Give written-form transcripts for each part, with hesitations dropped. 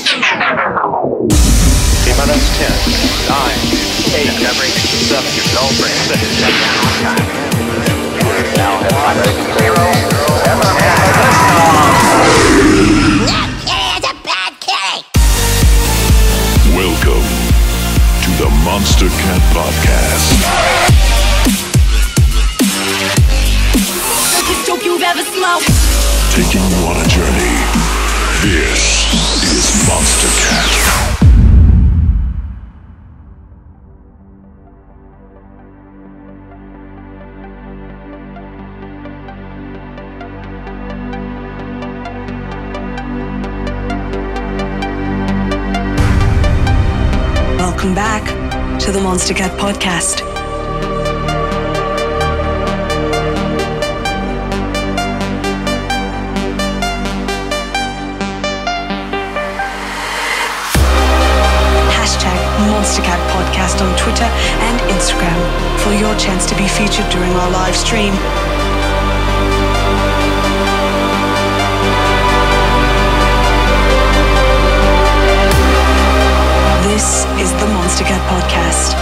T-minus 10, 9, 8, 7, go for 6. Now hit my rate 0, and That kid is a bad kitty! Welcome to the Monster Cat Podcast. Biggest dope you've ever smoked. Taking you on a journey. This is Monster Cat. Welcome back to the Monster Cat Podcast. Monster Cat Podcast on Twitter and Instagram for your chance to be featured during our live stream. This is the Monster Cat Podcast.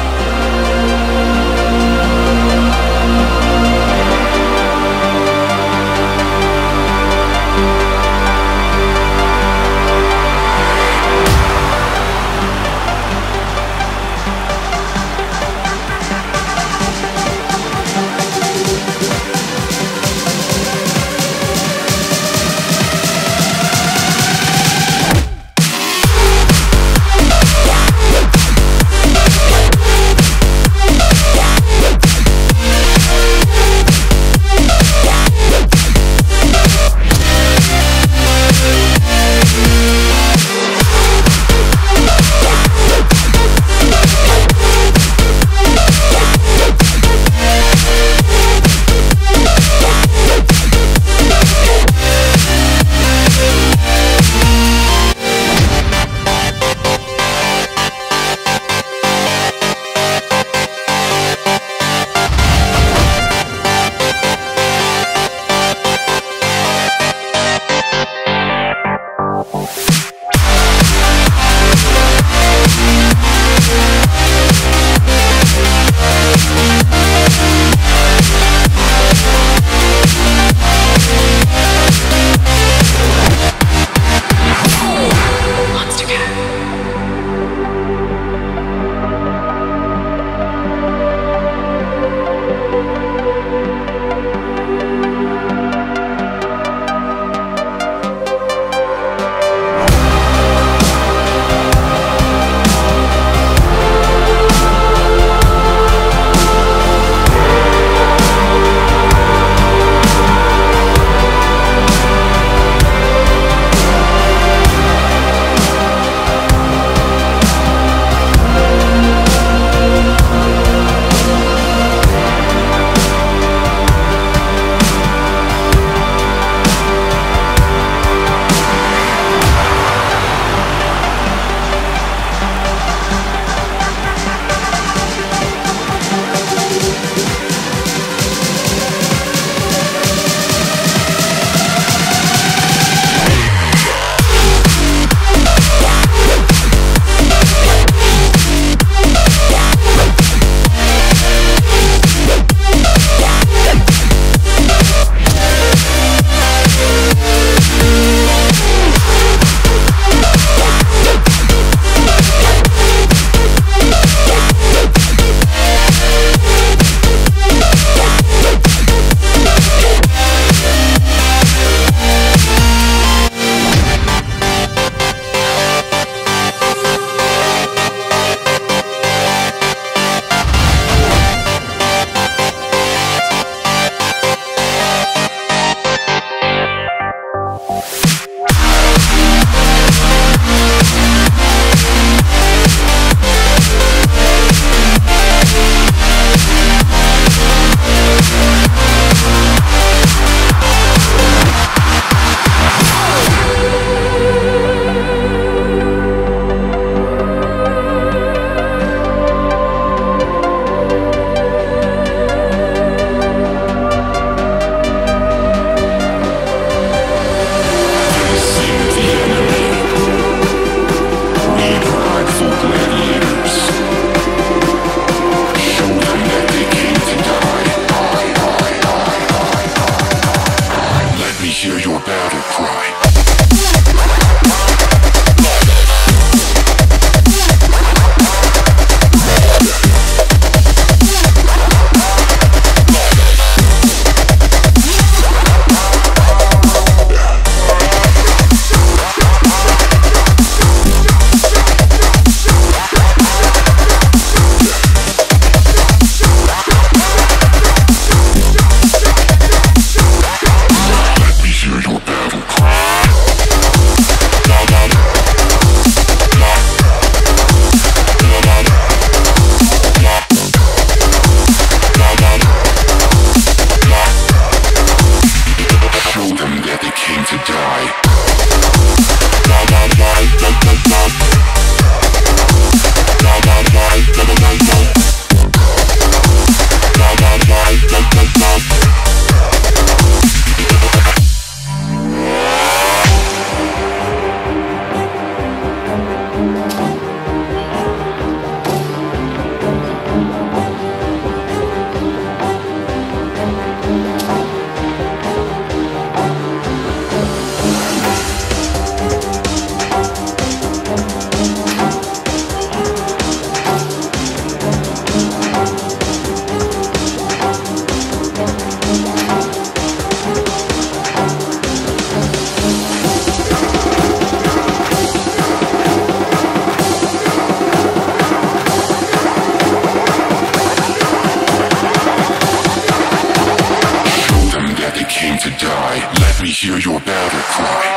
hear your battle cry.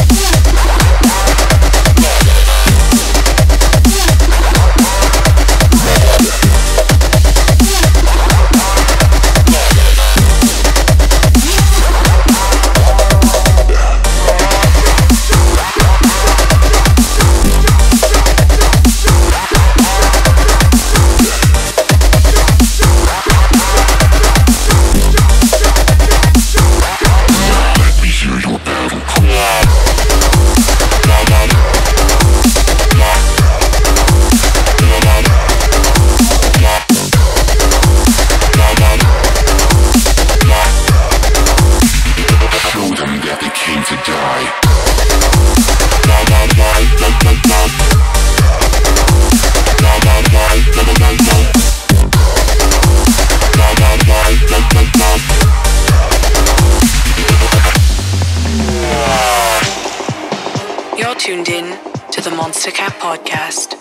You're tuned in to the Monster Cat Podcast.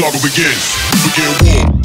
struggle begins. Begin war.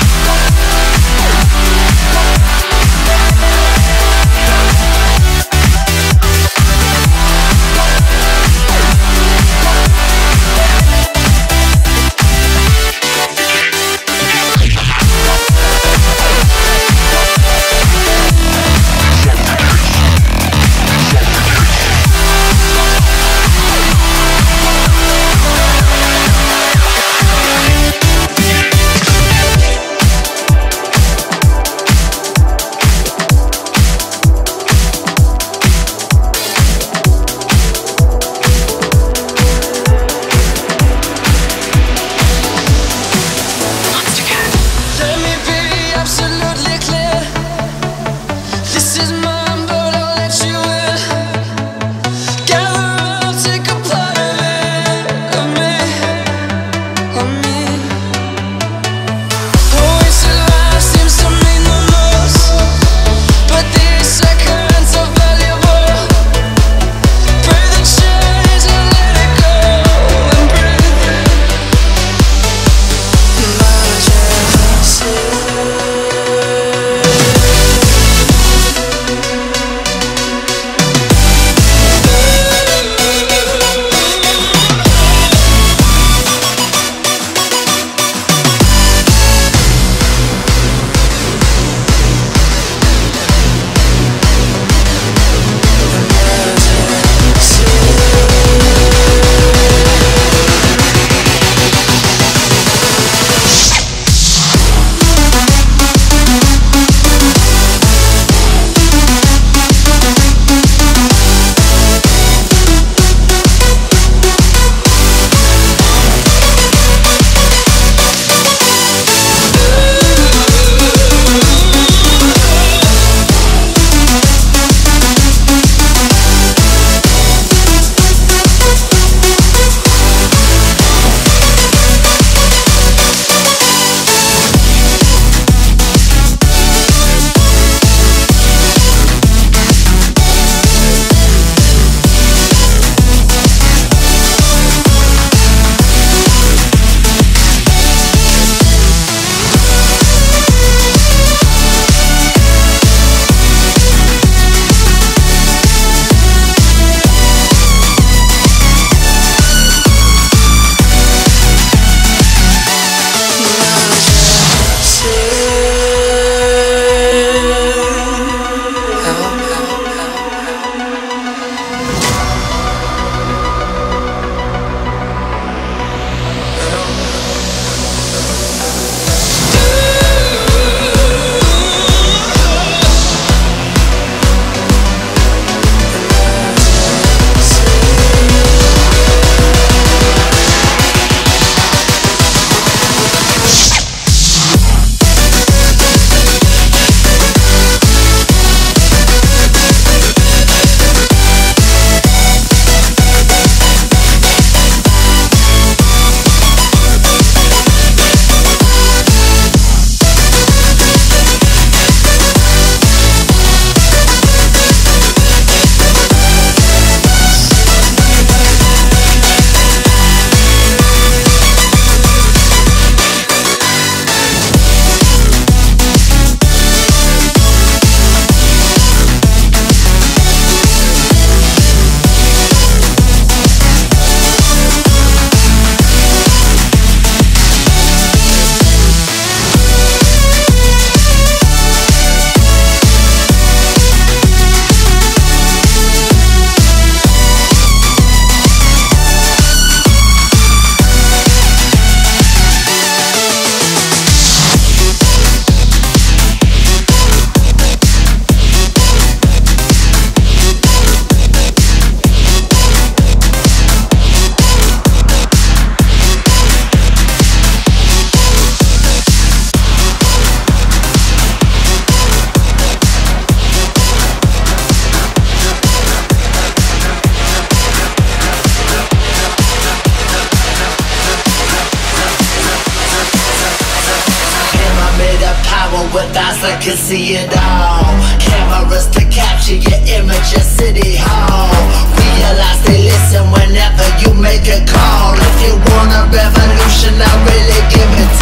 with eyes that can see it all. Cameras to capture your image at City Hall. Realize they listen whenever you make a call. If you want a revolution, I really give it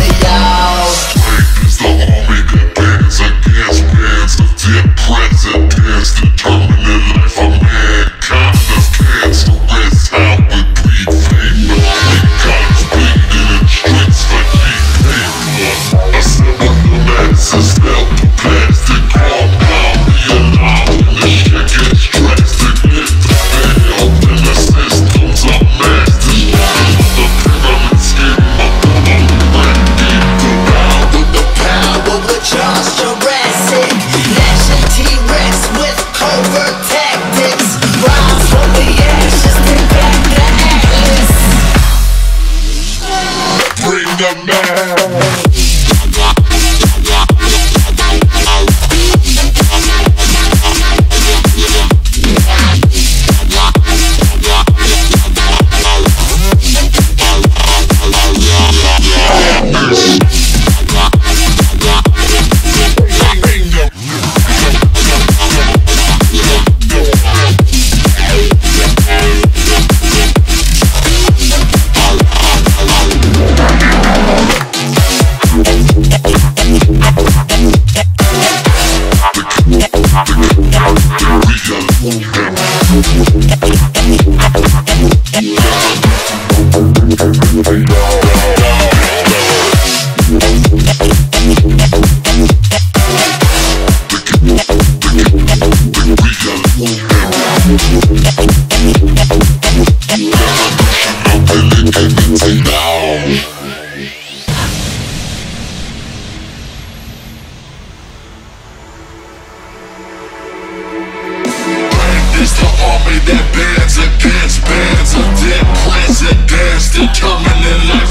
It's the army that bands against bands of dead presidents. They're coming in like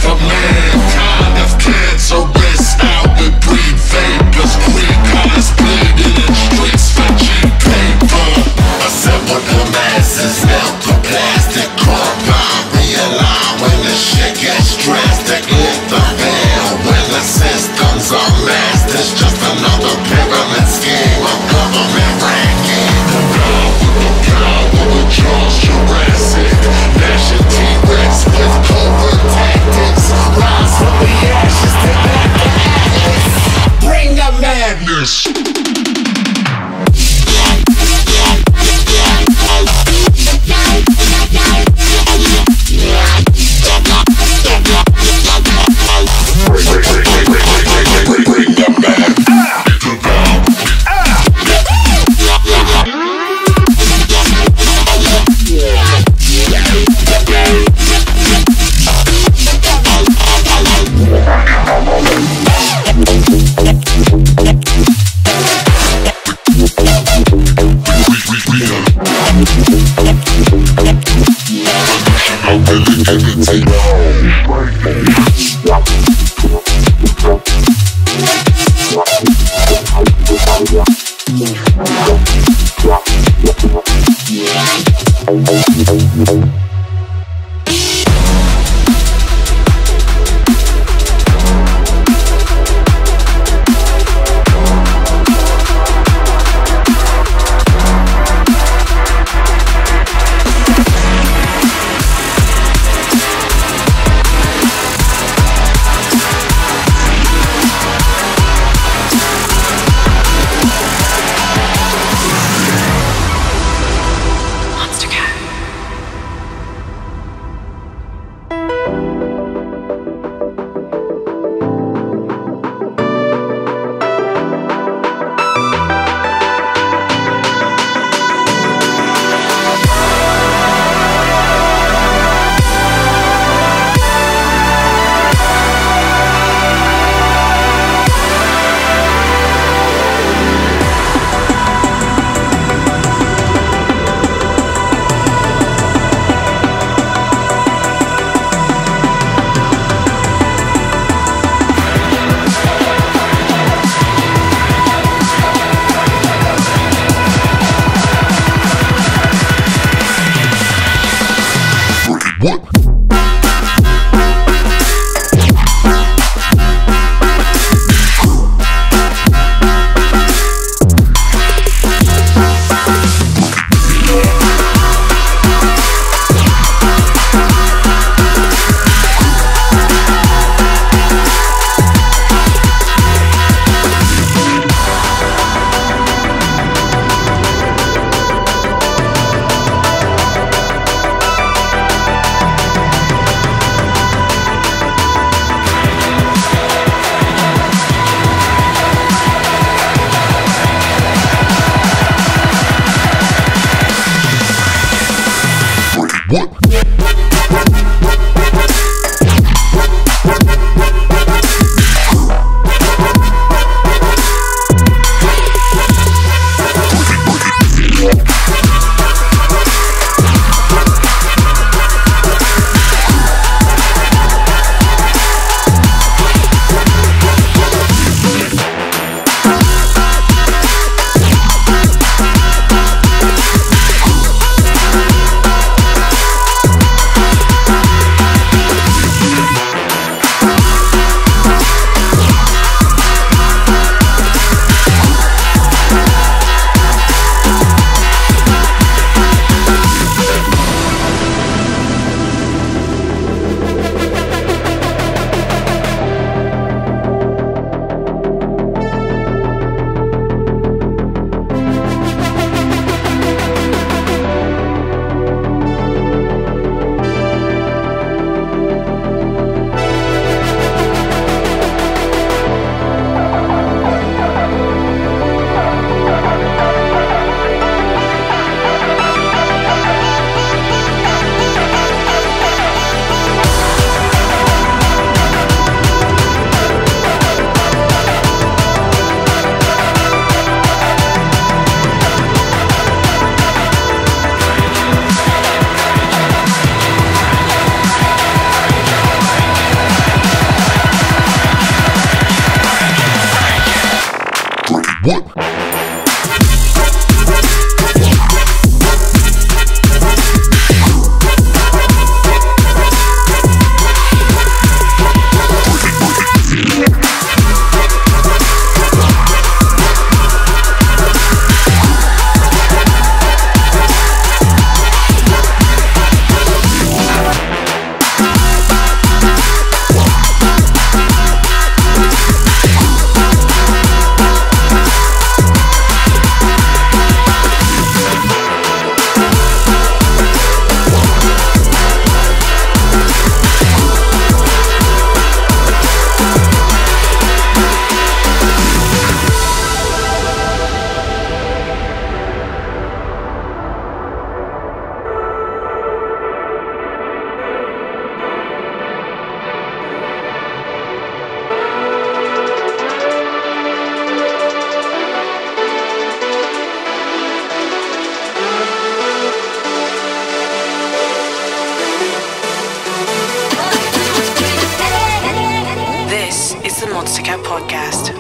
Podcast.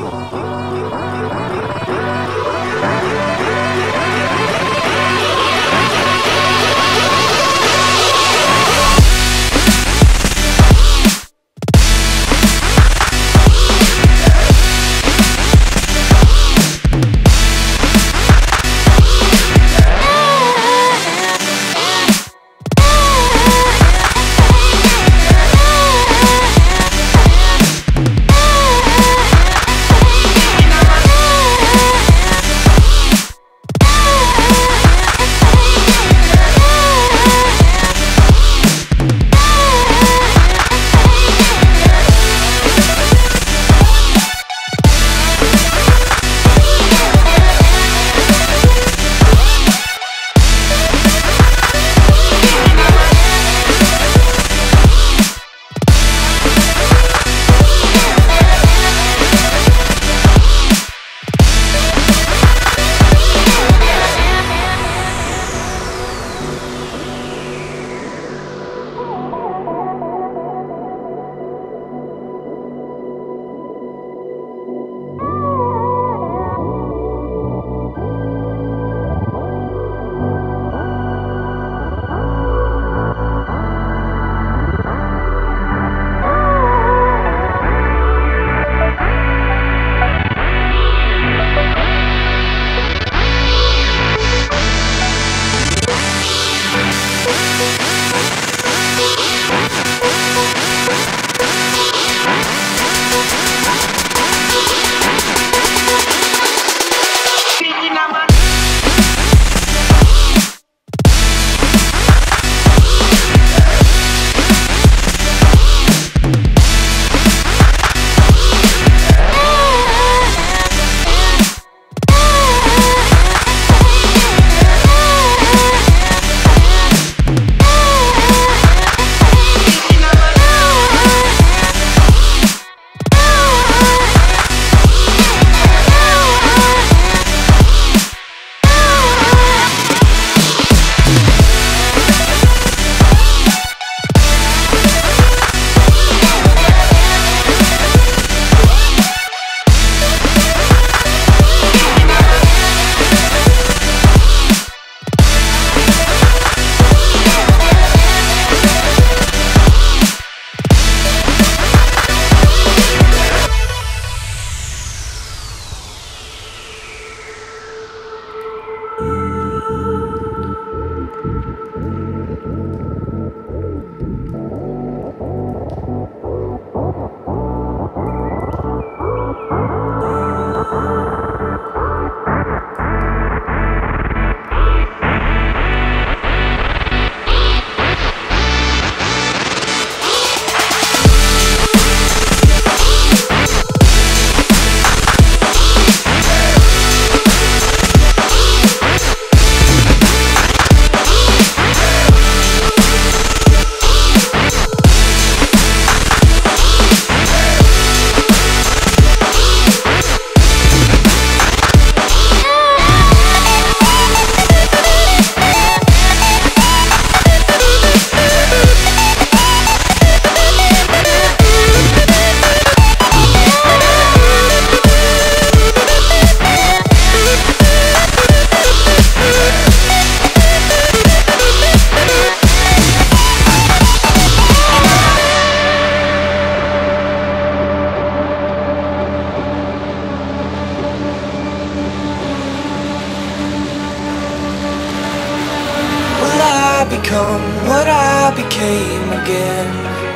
become what I became again?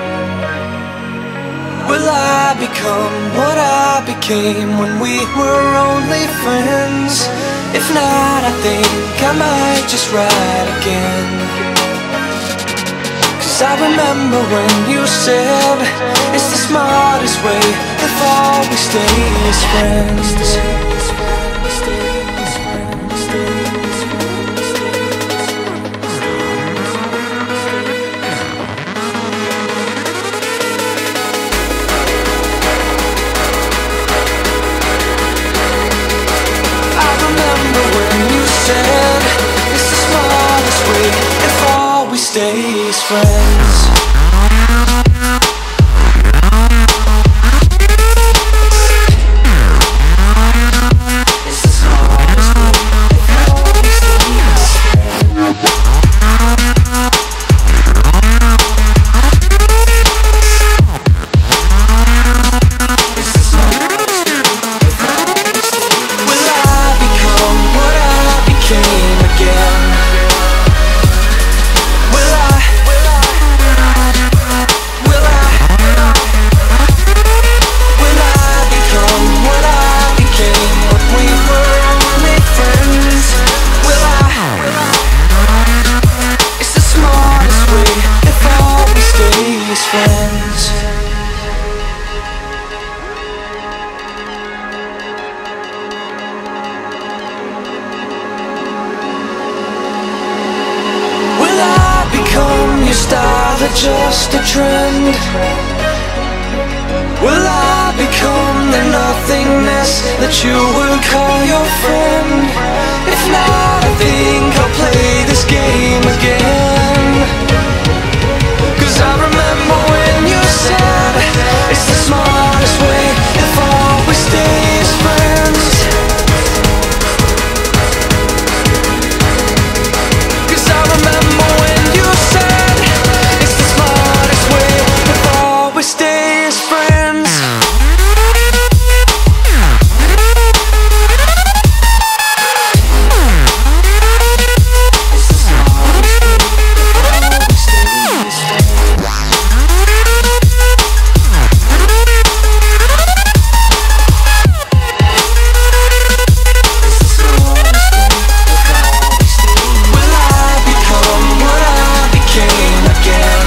Will I become what I became when we were only friends? If not, I think I might just write again. 'Cause I remember when you said it's the smartest way if all we stay as friends. Stay as friends. Just a trend. Will I become the nothingness that you would call your friend? If not, I think I'll play this game again. 'Cause I remember when you said it's the smartest way if all we stay as friends. 'Cause I remember when you said we stay as friends. Will I become what I became again?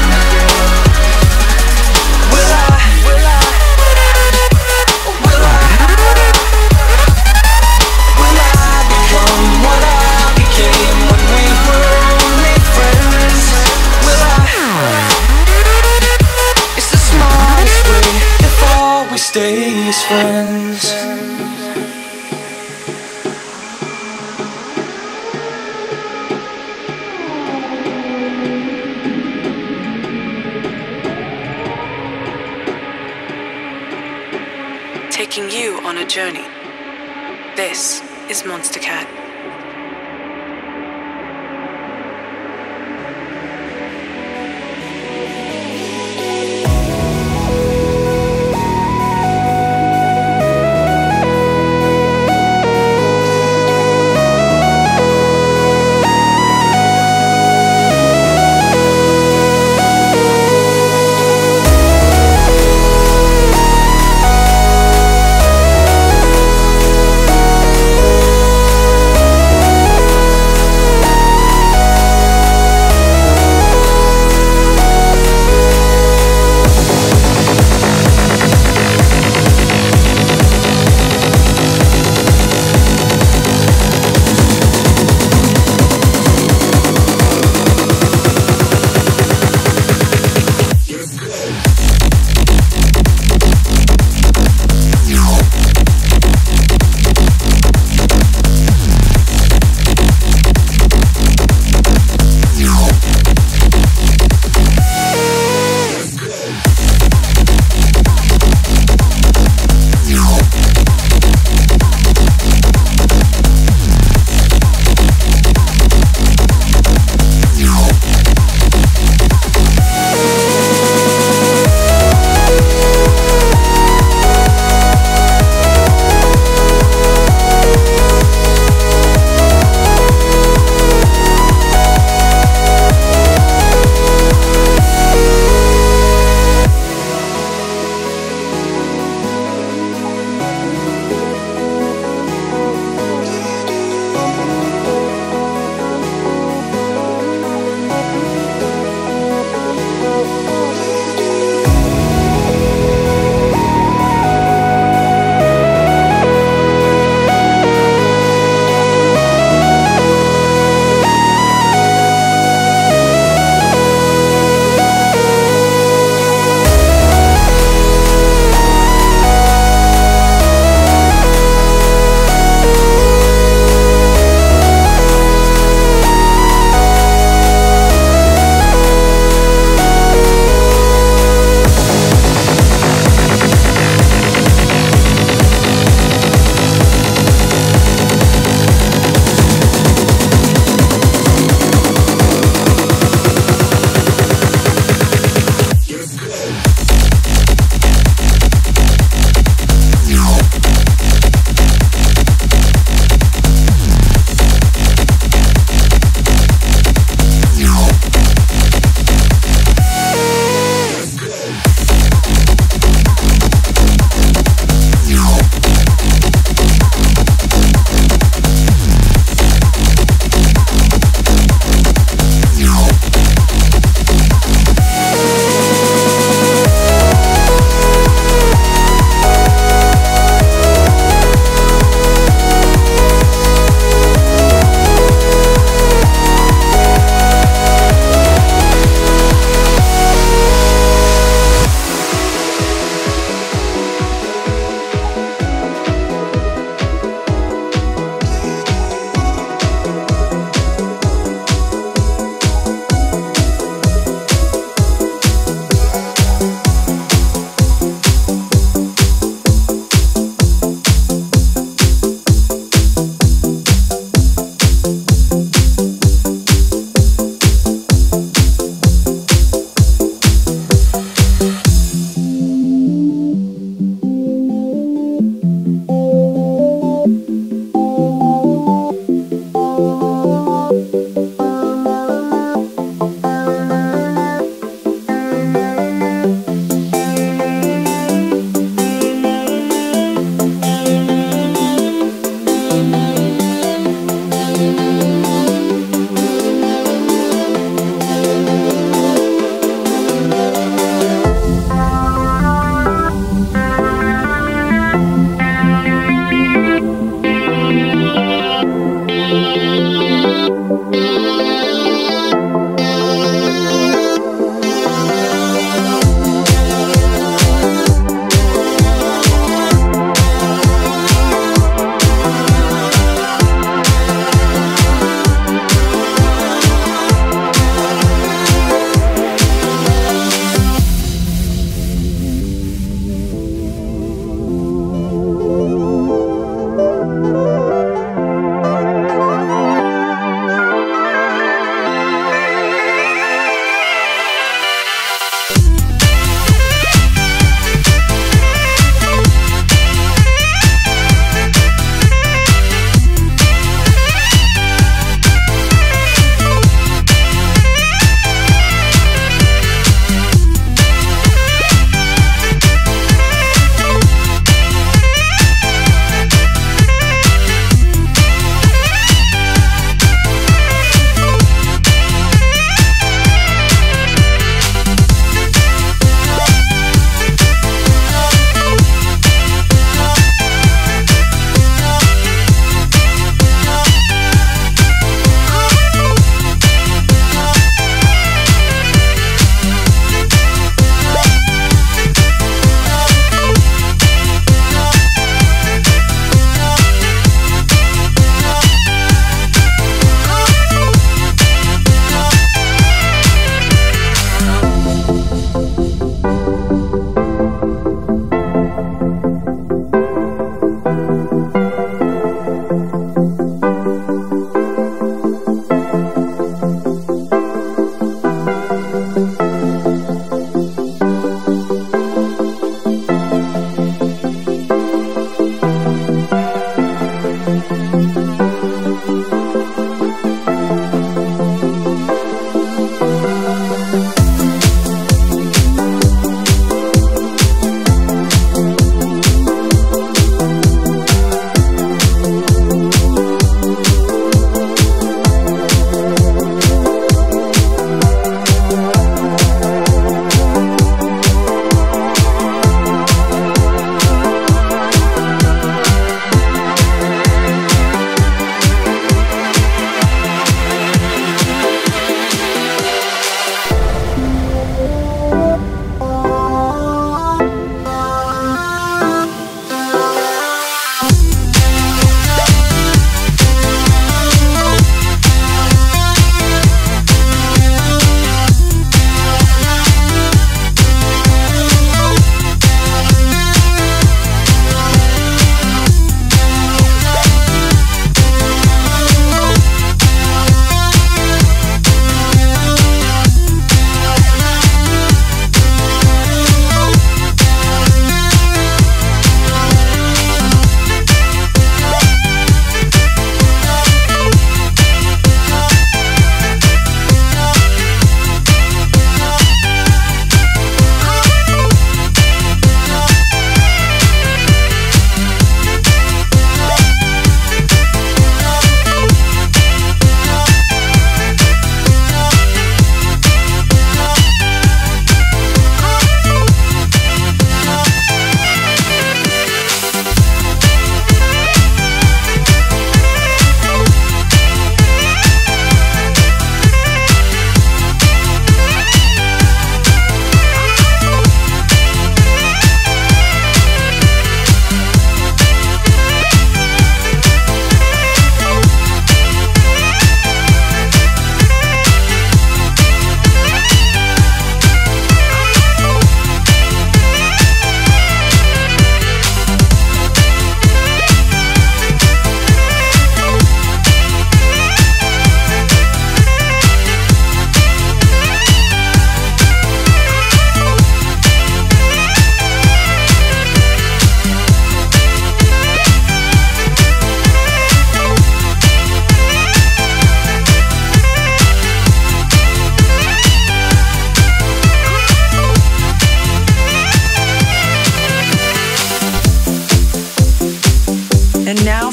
Stay as friends. Taking you on a journey. This is Monstercat.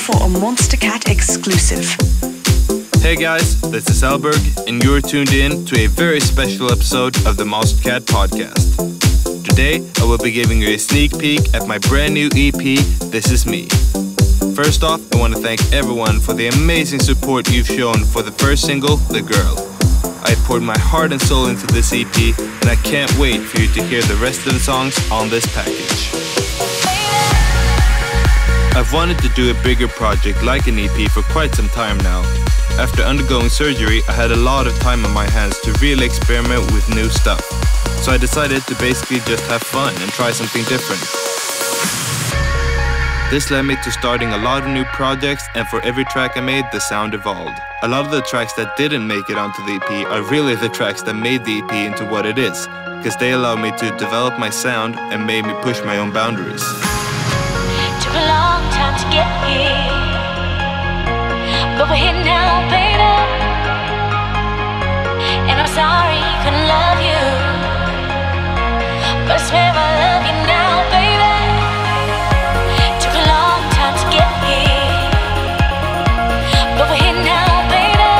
for a Monster Cat exclusive. Hey guys, this is Alberg, and you're tuned in to a very special episode of the Monster Cat podcast. Today, I will be giving you a sneak peek at my brand new EP, This Is Me. First off, I want to thank everyone for the amazing support you've shown for the first single, The Girl. I poured my heart and soul into this EP, and I can't wait for you to hear the rest of the songs on this package. I've wanted to do a bigger project like an EP for quite some time now. After undergoing surgery, I had a lot of time on my hands to really experiment with new stuff. So I decided to basically just have fun and try something different. This led me to starting a lot of new projects, and for every track I made, the sound evolved. A lot of the tracks that didn't make it onto the EP are really the tracks that made the EP into what it is, because they allowed me to develop my sound and made me push my own boundaries. Took a long time to get here, but we're here now, baby. And I'm sorry I couldn't love you, but I swear I love you now, baby. Took a long time to get here, but we're here now, baby.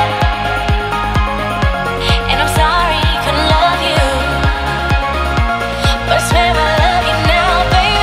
And I'm sorry I couldn't love you, but I swear I love you now, baby.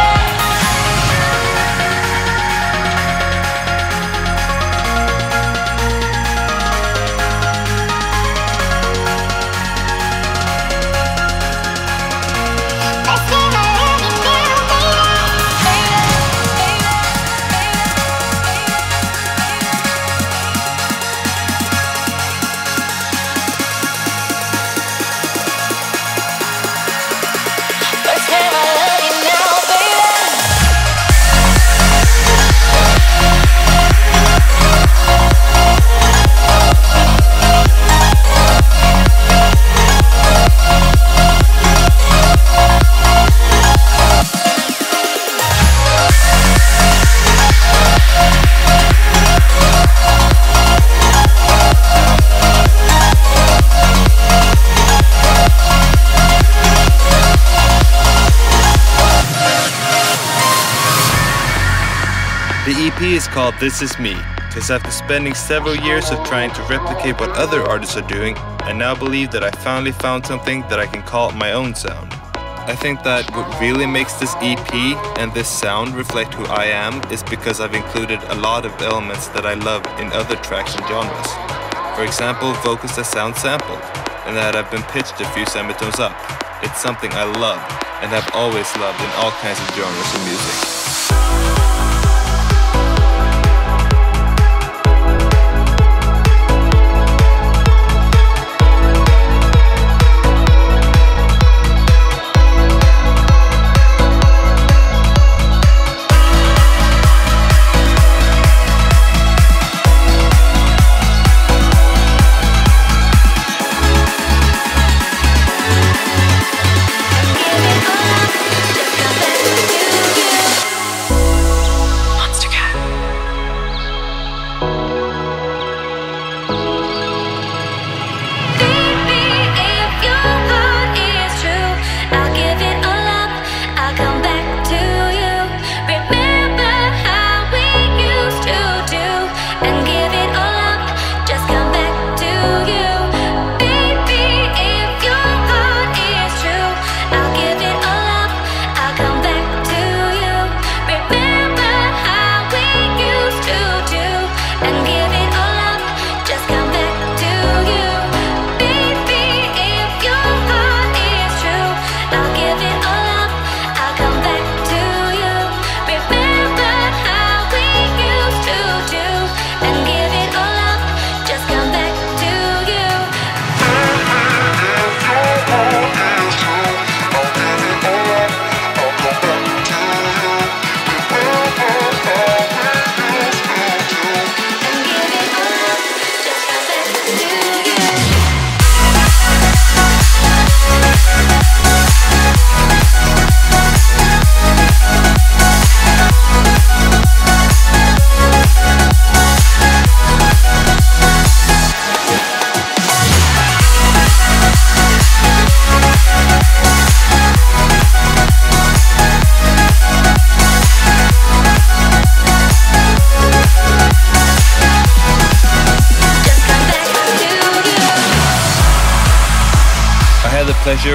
The EP is called This Is Me, because after spending several years of trying to replicate what other artists are doing, I now believe that I finally found something that I can call my own sound. I think that what really makes this EP and this sound reflect who I am is because I've included a lot of elements that I love in other tracks and genres. For example, vocals that sound sampled, and that have been pitched a few semitones up. It's something I love, and have always loved in all kinds of genres of music.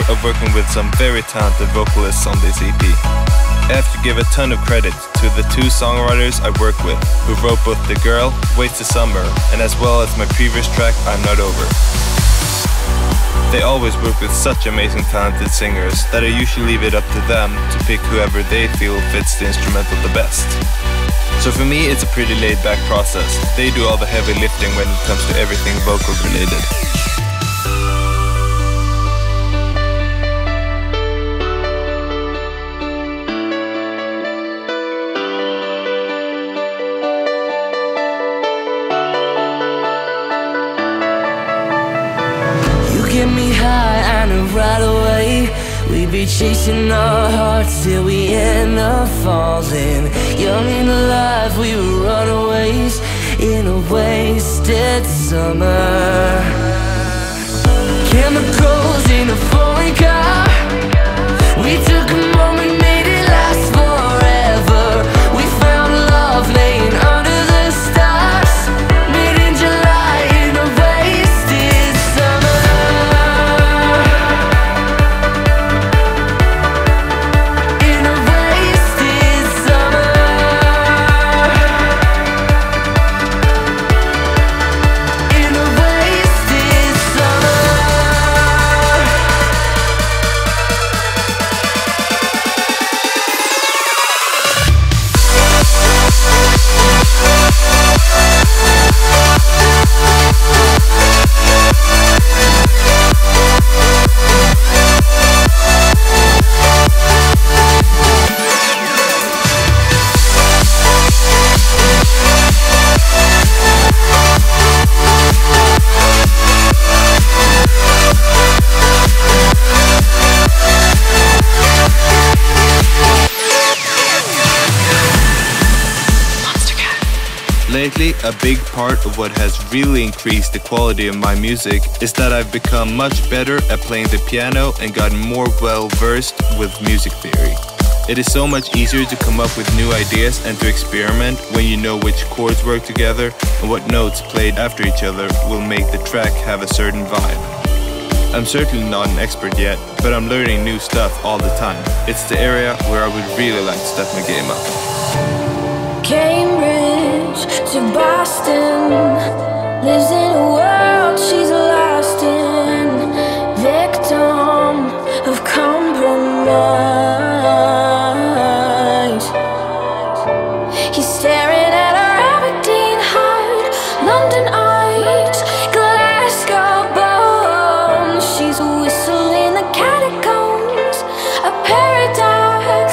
pleasure of working with some very talented vocalists on this EP. I have to give a ton of credit to the two songwriters I work with, who wrote both The Girl, Waits the Summer, and as well as my previous track, I'm Not Over. They always work with such amazing talented singers that I usually leave it up to them to pick whoever they feel fits the instrumental the best. So for me, it's a pretty laid-back process. They do all the heavy lifting when it comes to everything vocal related. Get me high, I know right away we be chasing our hearts till we end up falling. Young and alive, we were runaways in a wasted summer. Chemicals in a foreign car. We took a moment, made it last forever. We found love laying under the stars, made in July in a wasted summer. Lately, a big part of what has really increased the quality of my music is that I've become much better at playing the piano and gotten more well-versed with music theory. It is so much easier to come up with new ideas and to experiment when you know which chords work together and what notes played after each other will make the track have a certain vibe. I'm certainly not an expert yet, but I'm learning new stuff all the time. It's the area where I would really like to step my game up. Cambridge to Boston, lives in a world she's lost in, victim of compromise. He's staring at her Aberdeen heart, London eyes, Glasgow bones. She's whistling the catacombs, a paradox.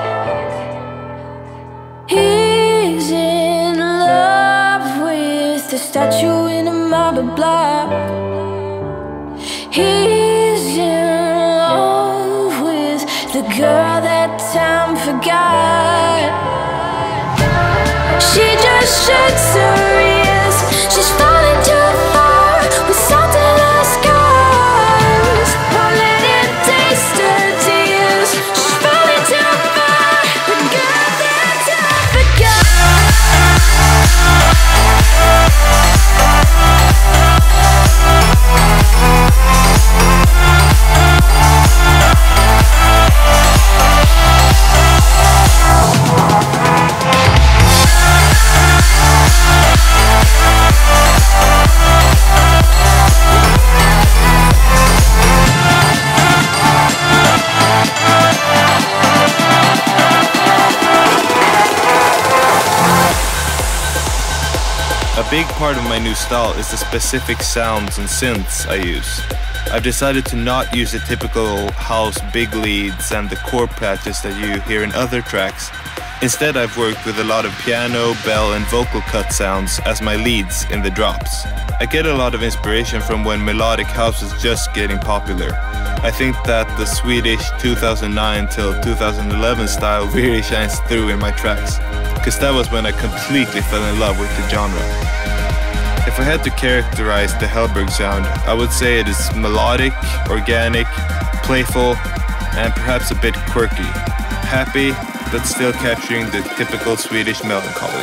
He's in love with the statue in a marble block. He's in love with the girl that time forgot. She just shakes her ears. She's falling too far with salt in her scars. Won't let him taste her tears. She's falling too far. The girl that time forgot. A big part of my new style is the specific sounds and synths I use. I've decided to not use the typical house big leads and the chord patches that you hear in other tracks. Instead, I've worked with a lot of piano, bell and vocal cut sounds as my leads in the drops. I get a lot of inspiration from when melodic house was just getting popular. I think that the Swedish 2009 till 2011 style really shines through in my tracks, because that was when I completely fell in love with the genre. If I had to characterize the Hellberg sound, I would say it is melodic, organic, playful, and perhaps a bit quirky. Happy, but still capturing the typical Swedish melancholy.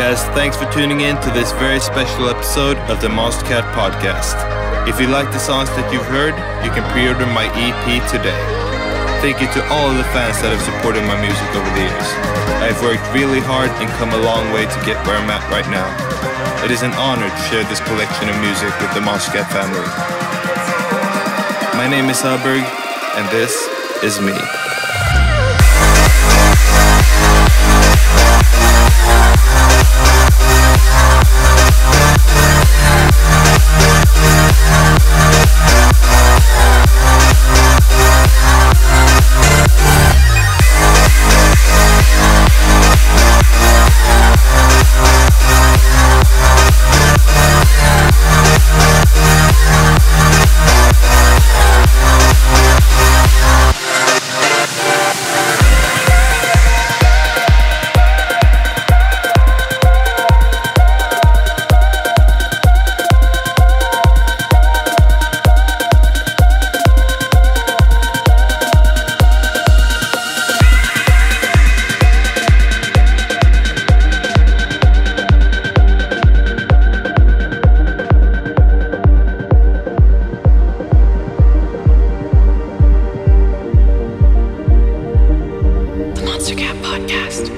As thanks for tuning in to this very special episode of the Monstercat Podcast. If you like the songs that you've heard, you can pre-order my EP today. Thank you to all of the fans that have supported my music over the years. I've worked really hard and come a long way to get where I'm at right now. It is an honor to share this collection of music with the Monstercat family. My name is Hellberg, and this is me. Monstercat Podcast.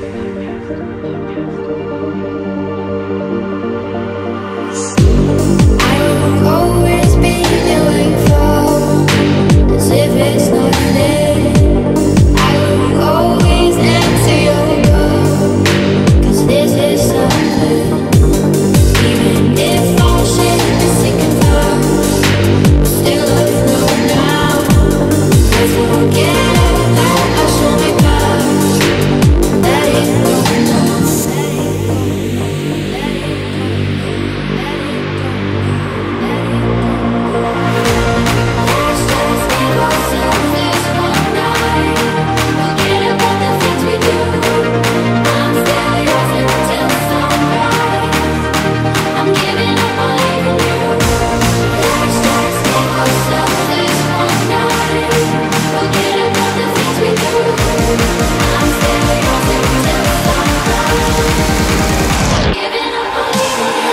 I will always be doing for as if it's not there. I will always answer your call, 'cause this is something. Even if all shit is sinking fast, still afloat now. Let's forget that I should be past. Let it go now. Let's just give ourselves this one night. Forget about the things we do. I'm still yours until sunrise. I'm giving up on leaving you. Let's just give ourselves this one night. Forget about the things we do. I'm still yours until sunrise. I'm giving up on leaving you.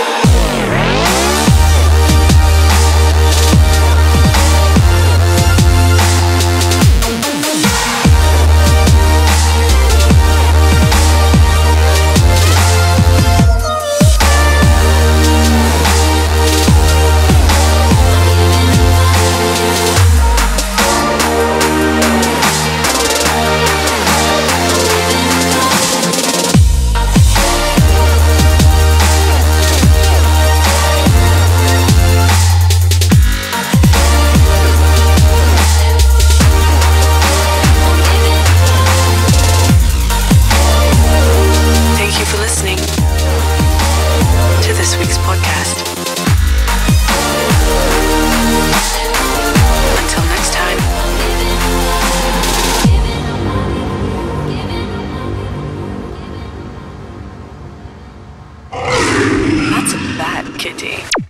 Thank you for listening to this week's podcast. Until next time. That's a bad kitty.